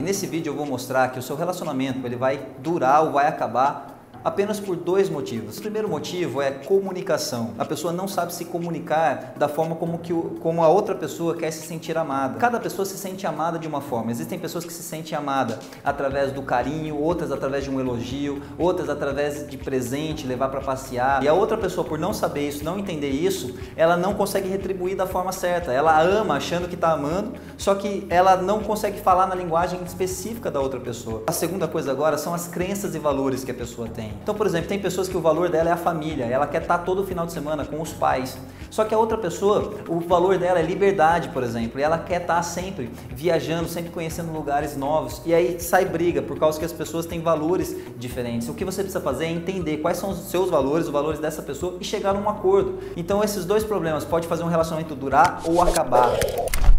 Nesse vídeo eu vou mostrar que o seu relacionamento ele vai durar ou vai acabar apenas por dois motivos. O primeiro motivo é comunicação. A pessoa não sabe se comunicar da forma como a outra pessoa quer se sentir amada. Cada pessoa se sente amada de uma forma. Existem pessoas que se sentem amadas através do carinho, outras através de um elogio, outras através de presente, levar para passear. E a outra pessoa, por não saber isso, não entender isso, ela não consegue retribuir da forma certa. Ela ama achando que está amando, só que ela não consegue falar na linguagem específica da outra pessoa. A segunda coisa agora são as crenças e valores que a pessoa tem. Então, por exemplo, tem pessoas que o valor dela é a família, ela quer estar todo final de semana com os pais. Só que a outra pessoa, o valor dela é liberdade, por exemplo, e ela quer estar sempre viajando, sempre conhecendo lugares novos. E aí sai briga, por causa que as pessoas têm valores diferentes. O que você precisa fazer é entender quais são os seus valores, os valores dessa pessoa e chegar num acordo. Então, esses dois problemas podem fazer um relacionamento durar ou acabar.